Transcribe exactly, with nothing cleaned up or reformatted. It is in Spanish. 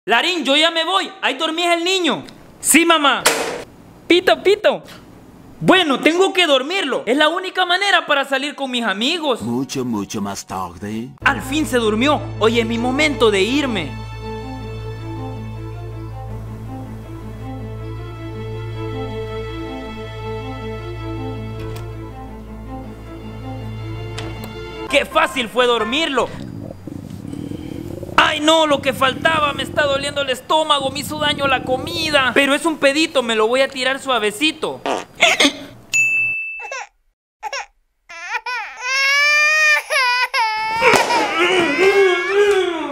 Larín, yo ya me voy. Ahí dormís el niño. Sí, mamá. Pito, Pito. Bueno, tengo que dormirlo. Es la única manera para salir con mis amigos. Mucho, mucho más tarde. Al fin se durmió. Hoy es mi momento de irme. ¡Qué fácil fue dormirlo! ¡Ay no! Lo que faltaba, me está doliendo el estómago, me hizo daño la comida. Pero es un pedito, me lo voy a tirar suavecito.